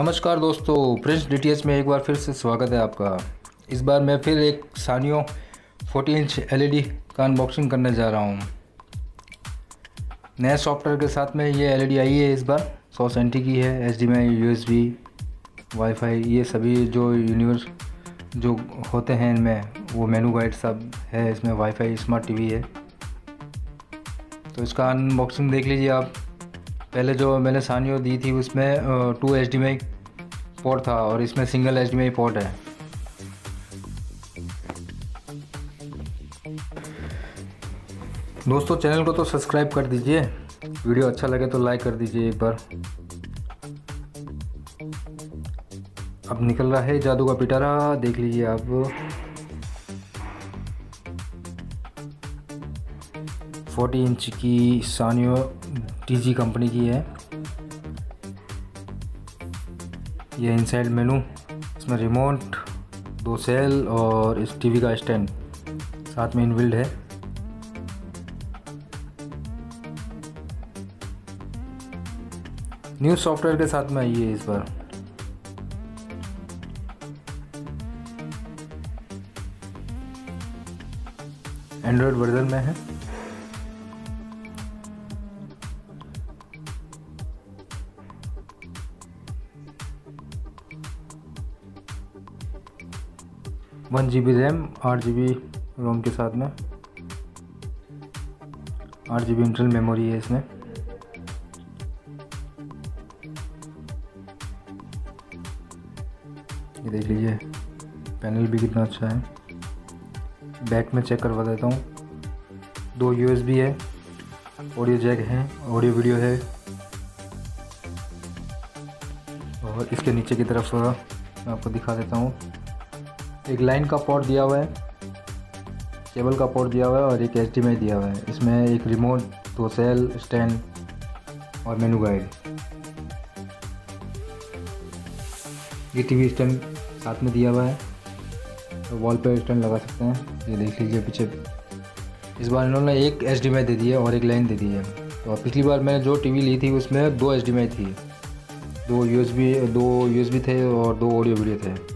नमस्कार दोस्तों, Prince DTH में एक बार फिर से स्वागत है आपका। इस बार मैं फिर एक सानियो 40 इंच एलईडी का अनबॉक्सिंग करने जा रहा हूँ। नए सॉफ्टवेयर के साथ में ये एलईडी आई है। इस बार 100 सेंटी की है। एचडीएमआई, यूएसबी, वाईफाई, ये सभी जो यूनिवर्स जो होते हैं इनमें वो मेनू गाइड सब है। इसमें वाईफाई, स्मार्ट टीवी है। तो इसका अनबॉक्सिंग देख लीजिए आप। पहले जो मैंने सानियो दी थी उसमें 2 एचडीएमआई पोर्ट था और इसमें सिंगल एचडीएमआई पोर्ट है। दोस्तों, चैनल को तो सब्सक्राइब कर दीजिए, वीडियो अच्छा लगे तो लाइक कर दीजिए एक बार। अब निकल रहा है जादू का पिटारा, देख लीजिए आप। 40 इंच की सानियो टीजी कंपनी की है। ये इनसाइड मेनू, इसमें रिमोट, 2 सेल और इस टीवी का स्टैंड साथ में इनबिल्ड है। न्यू सॉफ्टवेयर के साथ में आई है इस बार। एंड्रॉयड वर्जन में है। One GB RAM, 8 GB ROM के साथ में, 8 GB इंटरनल मेमोरी है इसमें। ये देख लीजिए, पैनल भी कितना अच्छा है। बैक में चेक करवा देता हूँ। 2 USB है, ऑडियो जैक है, ऑडियो वीडियो है। और इसके नीचे की तरफ मैं आपको दिखा देता हूँ। एक लाइन का पोर्ट दिया हुआ है, केबल का पोर्ट दिया हुआ है और एक HDMI दिया हुआ है। इसमें एक रिमोट, 2 सेल, स्टैंड और मेनू गाइड। ये टीवी स्टैंड साथ में दिया हुआ है, तो वॉल पे स्टैंड लगा सकते हैं। ये देख लीजिए पीछे। इस बार इन्होंने एक HDMI दे दी है और एक लाइन दे दी है। तो पिछली बार मैंने जो टीवी ली थी उसमें 2 HDMI थी, 2 USB थे और 2 ऑडियो वीडियो थे।